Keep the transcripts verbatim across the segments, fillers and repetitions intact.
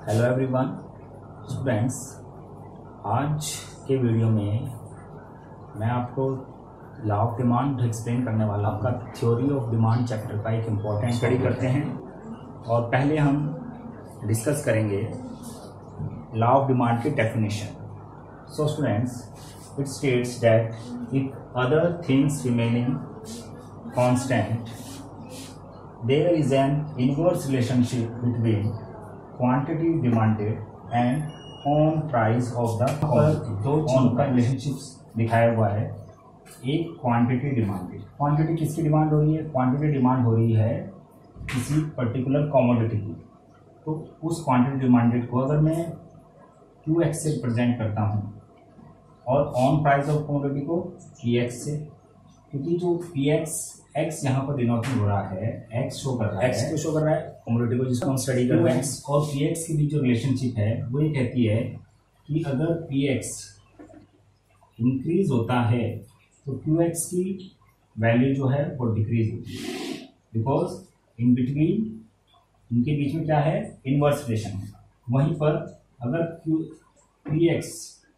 Hello everyone students, आज के video में मैं आपको लॉ ऑफ डिमांड एक्सप्लेन करने वाला आपका थ्योरी ऑफ डिमांड चैप्टर का एक इम्पॉर्टेंट स्टडी करते हैं। और पहले हम डिस्कस करेंगे लॉ ऑफ डिमांड की definition. So students, it states that if other things remaining constant there is an inverse relationship between quantity demanded and on price of the quantity. दो चीजों का रिलेशनशिप्स दिखाया हुआ है। एक क्वांटिटी डिमांडेड, क्वांटिटी किसकी demand हो रही है? क्वांटिटी डिमांड हो रही है किसी पर्टिकुलर कमोडिटी की। तो उस क्वांटिटी डिमांडेड को अगर मैं क्यू एक्स से रिप्रेजेंट करता हूँ और ऑन प्राइस ऑफ कमोडिटी को पी एक्स से, क्योंकि जो पी एक्स एक्स यहाँ पर डिनोटेड हो रहा है, एक्स शो कर रहा है, एक्स को शो कर रहा है कमोडिटी को जिसको हम स्टडी कर रहे हैं। एक्स और पी एक्स के बीच जो रिलेशनशिप है वो ये कहती है कि अगर पी एक्स इंक्रीज होता है तो क्यू एक्स की वैल्यू जो है वो डिक्रीज होती है, बिकॉज इन बिटवीन इनके बीच में क्या है? इनवर्स रिलेशन है। वहीं पर अगर क्यू पी एक्स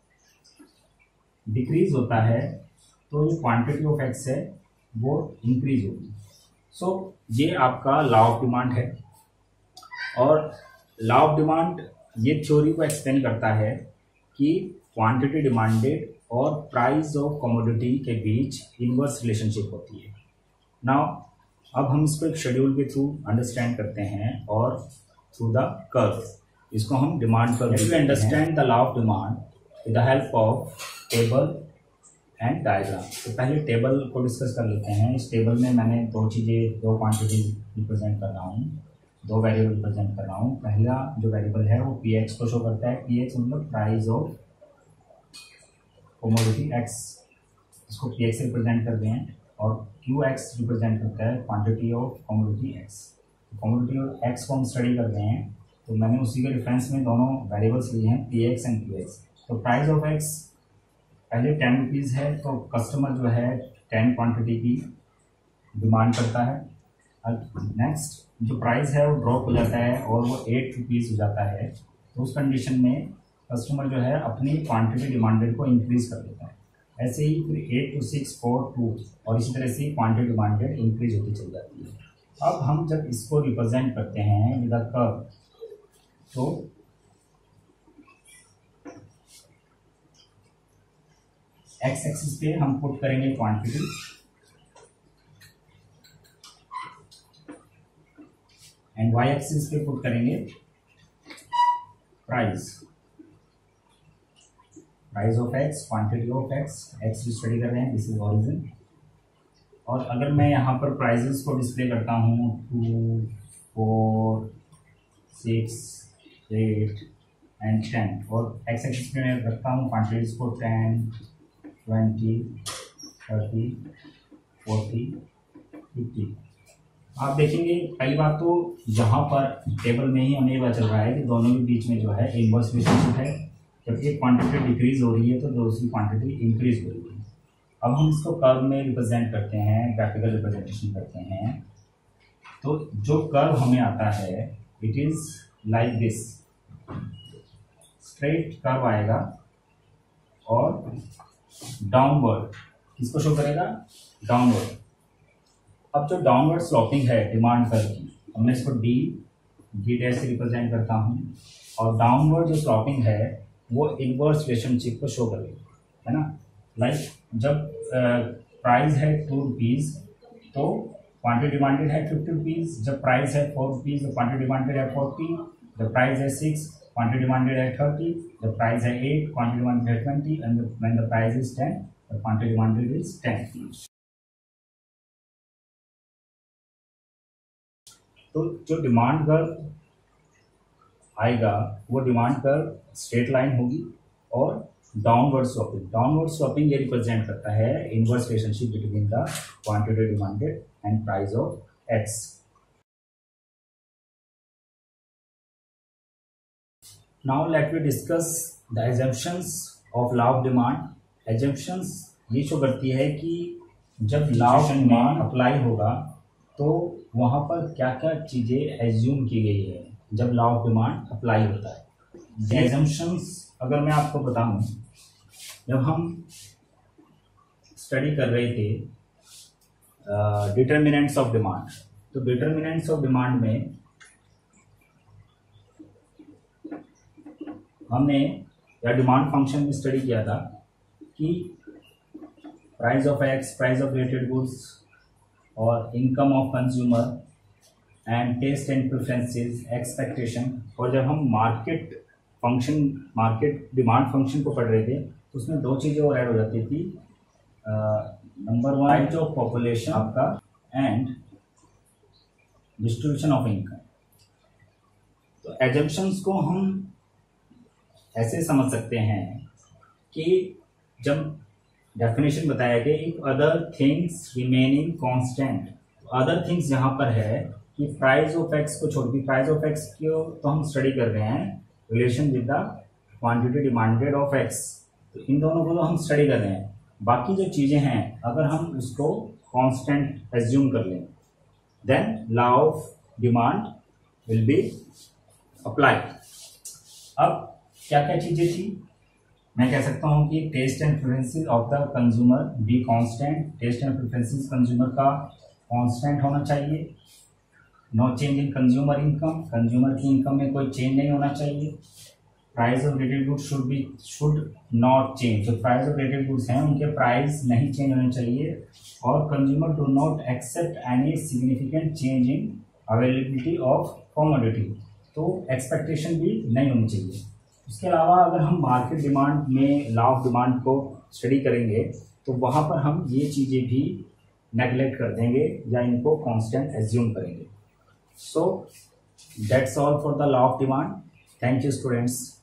डिक्रीज होता है तो जो क्वांटिटी ऑफ एक्स है वो इंक्रीज होगी। सो so, ये आपका लॉ ऑफ डिमांड है। और लॉ ऑफ डिमांड ये थ्योरी को एक्सप्लेन करता है कि क्वांटिटी डिमांडेड और प्राइस ऑफ कमोडिटी के बीच इनवर्स रिलेशनशिप होती है। नाउ अब हम इसको एक शेड्यूल के थ्रू अंडरस्टैंड करते हैं और थ्रू द कर्व, इसको हम demand curve. If you understand the law of demand with the help of table and diagram. तो पहले टेबल को डिस्कस कर लेते हैं। इस टेबल में मैंने दो चीज़ें, दो क्वांटिटी रिप्रेजेंट कर रहा हूँ, दो वेरिएबल रिप्रेजेंट कर रहा हूँ। पहला जो वेरिएबल है वो पी एक्स को शो करता है। पी एक्स मतलब प्राइस ऑफ कमोडिटी एक्स, इसको पी एक्स से रिप्रेजेंट करते हैं। और क्यू एक्स रिप्रेजेंट करता है quantity of commodity X. Commodity of X को हम स्टडी कर रहे हैं, तो मैंने उसी के रेफरेंस में दोनों वेरिएबल्स लिए हैं, P X and Q X. तो प्राइस ऑफ एक्स पहले टेन रुपीज़ है, तो कस्टमर जो है टेन क्वांटिटी की डिमांड करता है। अब नेक्स्ट जो प्राइस है वो ड्रॉप हो जाता है और वो एट रुपीज़ हो जाता है। तो उस कंडीशन में कस्टमर जो है अपनी क्वांटिटी डिमांडेड को इंक्रीज कर देता है। ऐसे ही फिर eight to six four two और इसी तरह से क्वांटिटी डिमांडेड इंक्रीज होती चली जाती है। अब हम जब इसको रिप्रेजेंट करते हैं विद अ कर्व, तो एक्स एक्सिस पे हम पुट करेंगे क्वांटिटी एंड वाई एक्सिस पे पुट करेंगे price, price of X, quantity of X. X की स्टडी कर रहे हैं, दिस इज ओरिजिन। और अगर मैं यहाँ पर प्राइजेस को डिस्प्ले करता हूँ two four six eight and ten, और एक्स एक्सिस पे मैं रखता हूँ क्वांटिटीज को ten twenty thirty forty fifty. आप देखेंगे पहली बात तो यहाँ पर टेबल में ही हमें ये पता चल रहा है कि दोनों के बीच में जो है इनवर्स रिलेशनशिप है। जब एक क्वांटिटी डिक्रीज हो रही है तो दूसरी क्वांटिटी इंक्रीज हो रही है। अब हम इसको कर्व में रिप्रेजेंट करते हैं, ग्राफिकल रिप्रेजेंटेशन करते हैं। तो जो कर्व हमें आता है it is like this, straight curve आएगा और डाउनवर्ड किसको शो करेगा? डाउनवर्ड। अब जो डाउनवर्ड स्लोपिंग है डिमांड कर्व की, अब मैं इसको डी डी डैश से रिप्रेजेंट करता हूँ। और डाउनवर्ड जो स्लोपिंग है वो इनवर्स रिलेशनशिप को शो करेगा, है ना। लाइक जब प्राइस है टू रुपीज़ तो क्वांटिटी डिमांडेड है फिफ्टी रुपीज़। जब प्राइस है फोर रुपीज़ तो क्वांटिटी डिमांडेड है फोर्टी। जब प्राइस है सिक्स क्वांटिटी डिमांडेड है थर्टी। द प्राइस है एट क्वांटिटी डिमांडेड है twenty and when the price is ten the quantity demanded is ten. तो जो डिमांड कर्व आएगा वो डिमांड कर्व स्ट्रेट लाइन होगी और डाउनवर्ड स्लोपिंग, डाउनवर्ड स्लोपिंग ये रिप्रेजेंट करता है inverse relationship between the quantity demanded and price of X. Now let me discuss the assumptions of law of demand. Assumptions ये show करती है कि जब law of demand अप्लाई होगा तो वहाँ पर क्या क्या चीज़ें एज्यूम की गई है। जब लॉ ऑफ डिमांड अप्लाई होता है। एजम्पशंस अगर मैं आपको बताऊं, जब हम स्टडी कर रहे थे डिटर्मिनेंट्स ऑफ डिमांड, तो डिटर्मिनेंट्स ऑफ डिमांड में हमने या डिमांड फंक्शन में स्टडी किया था कि price of X, price of related goods और income of consumer and taste and preferences, expectation. और जब हम market function market demand function को पढ़ रहे थे तो उसमें दो चीज़ें और ऐड हो जाती थी। Number one, rise of population आपका एंड डिस्ट्रीब्यूशन ऑफ इनकम। तो एजम्पशंस को हम ऐसे समझ सकते हैं कि जब डेफिनेशन बताया गया if other things remaining constant, other things यहाँ पर है कि प्राइस ऑफ एक्स को छोड़ के, प्राइस ऑफ एक्स को तो हम स्टडी कर रहे हैं relation with the quantity demanded of X, तो इन दोनों को तो हम स्टडी कर रहे हैं। बाकी जो चीज़ें हैं अगर हम उसको कांस्टेंट एज्यूम कर लें then law of demand will be applied. अब क्या क्या चीज़ें थी, मैं कह सकता हूँ कि taste and preferences of the consumer be constant, taste and preferences consumer का कांस्टेंट होना चाहिए। No change in consumer income, consumer की इनकम में कोई चेंज नहीं होना चाहिए। Price of related goods should be should not change, जो प्राइस ऑफ रिलेटेड गुड्स हैं उनके प्राइस नहीं चेंज होने चाहिए। और consumer do not expect any significant change in availability of commodity, तो एक्सपेक्टेशन भी नहीं होनी चाहिए। इसके अलावा अगर हम मार्केट डिमांड में लॉ ऑफ डिमांड को स्टडी करेंगे तो वहाँ पर हम ये चीज़ें भी नेगलेक्ट कर देंगे या इनको कांस्टेंट एज्यूम करेंगे। So that's all for the law of demand. Thank you students.